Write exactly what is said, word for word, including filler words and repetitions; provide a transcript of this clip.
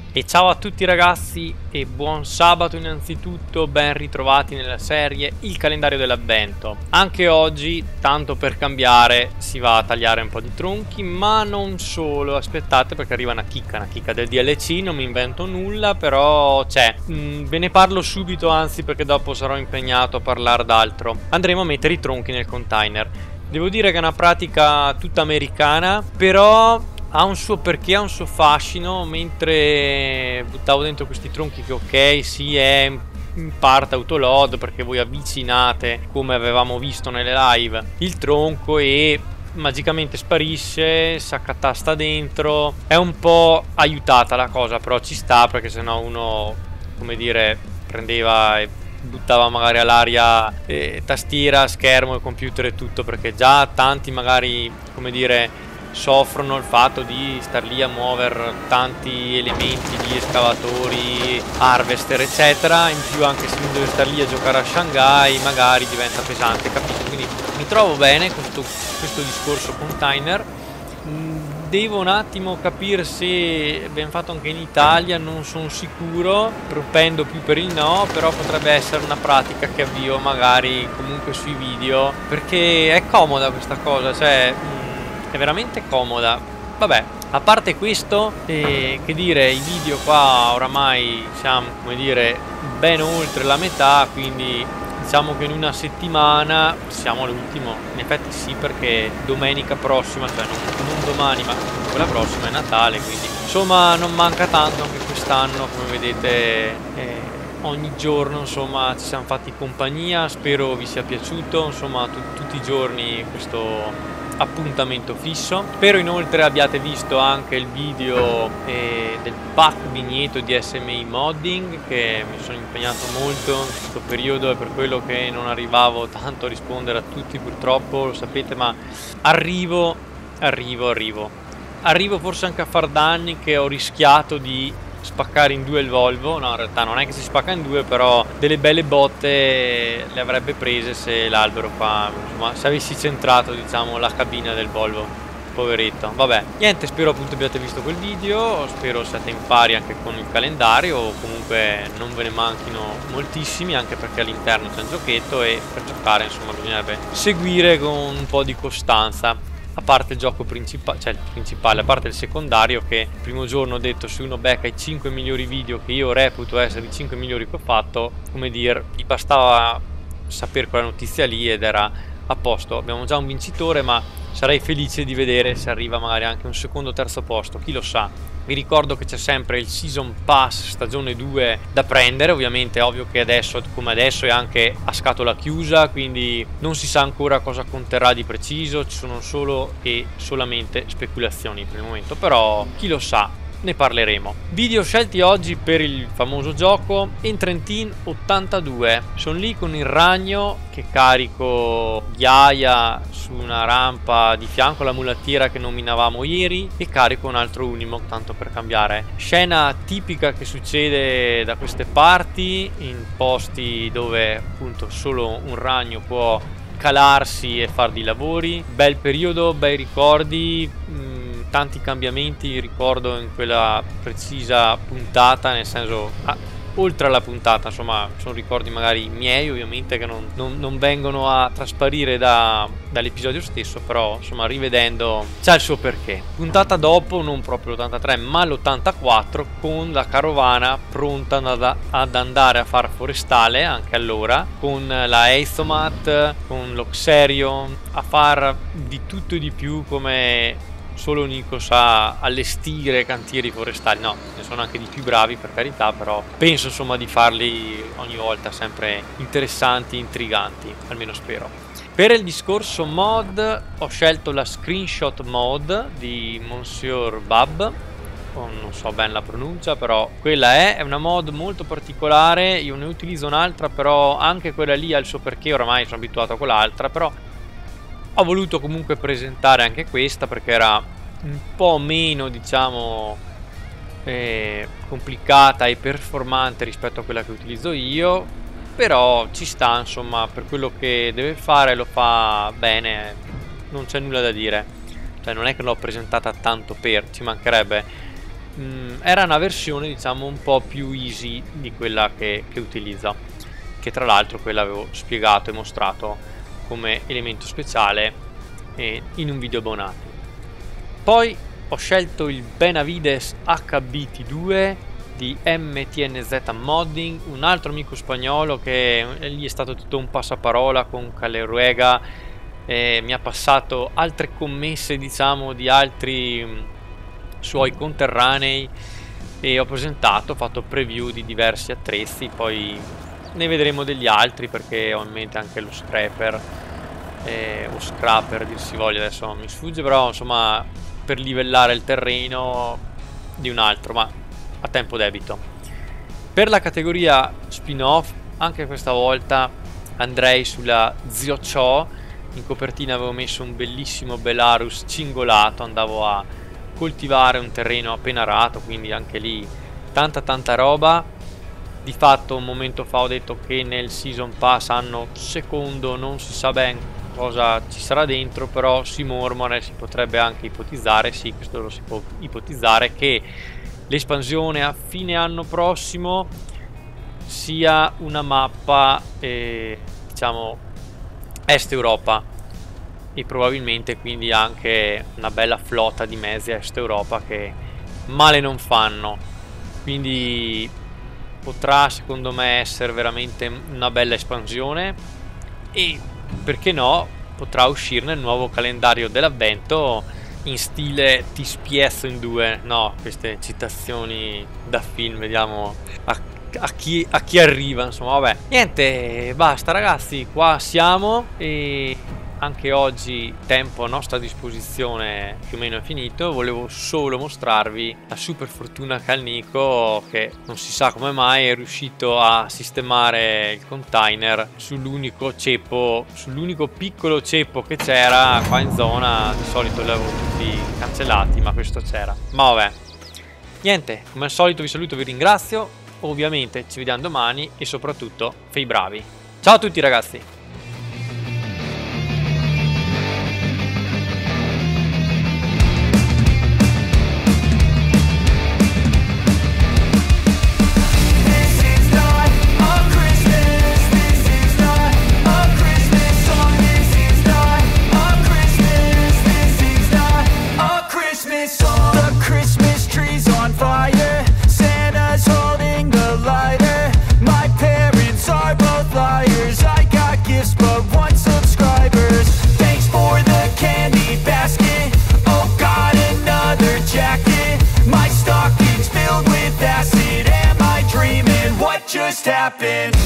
E ciao a tutti ragazzi e buon sabato innanzitutto, ben ritrovati nella serie Il calendario dell'avvento. Anche oggi, tanto per cambiare, si va a tagliare un po' di tronchi, ma non solo, aspettate perché arriva una chicca, una chicca del D L C, non mi invento nulla, però c'è. Mm, ve ne parlo subito, anzi perché dopo sarò impegnato a parlare d'altro. Andremo a mettere i tronchi nel container. Devo dire che è una pratica tutta americana, però ha un suo perché, ha un suo fascino. Mentre buttavo dentro questi tronchi che ok, sì, è in parte autoload perché voi avvicinate, come avevamo visto nelle live, il tronco e magicamente sparisce, si accatasta dentro. È un po' aiutata la cosa, però ci sta, perché sennò uno, come dire, prendeva e buttava magari all'aria eh, tastiera, schermo e computer e tutto, perché già tanti magari, come dire, soffrono il fatto di star lì a muovere tanti elementi di escavatori, harvester eccetera. In più, anche se non deve star lì a giocare a Shanghai, magari diventa pesante, capito? Quindi mi trovo bene con questo, questo discorso container. Devo un attimo capire se abbiamo fatto anche in Italia, non sono sicuro, propendo più per il no, però potrebbe essere una pratica che avvio magari comunque sui video, perché è comoda questa cosa, cioè è veramente comoda. Vabbè, a parte questo, eh, che dire, i video qua oramai siamo, come dire, ben oltre la metà, quindi diciamo che in una settimana siamo all'ultimo. In effetti sì, perché domenica prossima, cioè non, non domani ma quella prossima, è Natale, quindi insomma non manca tanto anche quest'anno, come vedete. eh, ogni giorno insomma ci siamo fatti compagnia, spero vi sia piaciuto, insomma tutti i giorni questo appuntamento fisso. Spero inoltre abbiate visto anche il video eh, del pack vigneto di S M I Modding, che mi sono impegnato molto in questo periodo, e per quello che non arrivavo tanto a rispondere a tutti purtroppo, lo sapete, ma arrivo, arrivo, arrivo. Arrivo forse anche a far danni, che ho rischiato di spaccare in due il Volvo. No, in realtà non è che si spacca in due, però delle belle botte le avrebbe prese se l'albero qua, insomma, se avessi centrato, diciamo, la cabina del Volvo, poveretto. Vabbè, niente, spero appunto abbiate visto quel video, spero siate in pari anche con il calendario, o comunque non ve ne manchino moltissimi, anche perché all'interno c'è un giochetto e per giocare insomma bisognerebbe seguire con un po' di costanza. A parte il gioco principale, cioè il principale, a parte il secondario, che il primo giorno ho detto, se uno becca i cinque migliori video che io reputo essere i cinque migliori che ho fatto, come dire, gli bastava sapere quella notizia lì ed era a posto. Abbiamo già un vincitore, ma sarei felice di vedere se arriva magari anche un secondo o terzo posto, chi lo sa. Vi ricordo che c'è sempre il Season Pass stagione due da prendere, ovviamente è ovvio che adesso come adesso è anche a scatola chiusa, quindi non si sa ancora cosa conterrà di preciso, ci sono solo e solamente speculazioni per il momento, però chi lo sa, ne parleremo. Video scelti oggi per il famoso gioco Entrentin ottantadue. Sono lì con il ragno che carico ghiaia su una rampa di fianco alla mulattiera che nominavamo ieri, e carico un altro Unimog tanto per cambiare. Scena tipica che succede da queste parti, in posti dove appunto solo un ragno può calarsi e far dei lavori. Bel periodo, bei ricordi, mh, tanti cambiamenti, ricordo, in quella precisa puntata, nel senso ah, oltre alla puntata, insomma sono ricordi magari miei ovviamente, che non, non, non vengono a trasparire da, dall'episodio stesso, però insomma rivedendo c'ha il suo perché. Puntata dopo, non proprio l'ottantatré ma l'ottantaquattro, con la carovana pronta ad, ad andare a far forestale anche allora, con la Eithomat, con l'Oxerion, a far di tutto e di più, come solo Nico sa allestire cantieri forestali. No, ne sono anche di più bravi, per carità, però penso insomma di farli ogni volta sempre interessanti, intriganti, almeno spero. Per il discorso mod ho scelto la Screenshot Mod di Monsieur Bab, non so bene la pronuncia, però quella è, è una mod molto particolare. Io ne utilizzo un'altra, però anche quella lì ha il suo perché, oramai sono abituato a quell'altra, però ho voluto comunque presentare anche questa perché era un po' meno, diciamo, eh, complicata e performante rispetto a quella che utilizzo io, però ci sta, insomma, per quello che deve fare lo fa bene, non c'è nulla da dire. Cioè non è che l'ho presentata tanto per, ci mancherebbe. mh, era una versione diciamo un po' più easy di quella che, che utilizza, che tra l'altro quella avevo spiegato e mostrato come elemento speciale eh, in un video abbonati. Poi ho scelto il Benavides H B T due di M T N Z Modding, un altro amico spagnolo che eh, gli è stato tutto un passaparola con Caleruega, eh, mi ha passato altre commesse diciamo di altri mh, suoi conterranei e ho presentato, ho fatto preview di diversi attrezzi, poi ne vedremo degli altri perché ho in mente anche lo scraper eh, o scraper dir si voglia, adesso mi sfugge, però insomma per livellare il terreno di un altro, ma a tempo debito. Per la categoria spin-off anche questa volta andrei sulla Zio-Cho. In copertina avevo messo un bellissimo Belarus cingolato, andavo a coltivare un terreno appena arato, quindi anche lì tanta tanta roba. Di fatto un momento fa ho detto che nel season pass hanno secondo, non si sa ben cosa ci sarà dentro, però si mormora e si potrebbe anche ipotizzare, sì questo lo si può ipotizzare, che l'espansione a fine anno prossimo sia una mappa eh, diciamo est Europa e probabilmente quindi anche una bella flotta di mezzi est Europa che male non fanno, quindi potrà secondo me essere veramente una bella espansione e perché no potrà uscirne il nuovo calendario dell'avvento in stile ti spiezzo in due, no, queste citazioni da film, vediamo a, a, chi, a chi arriva, insomma, vabbè. Niente, basta ragazzi, qua siamo e anche oggi tempo a nostra disposizione più o meno è finito. Volevo solo mostrarvi la super fortuna che ha il Nico, che non si sa come mai è riuscito a sistemare il container sull'unico ceppo, sull'unico piccolo ceppo che c'era qua in zona. Di solito li avevo tutti cancellati, ma questo c'era. Ma vabbè, niente, come al solito vi saluto, vi ringrazio, ovviamente ci vediamo domani e soprattutto fei bravi. Ciao a tutti ragazzi. Just happened.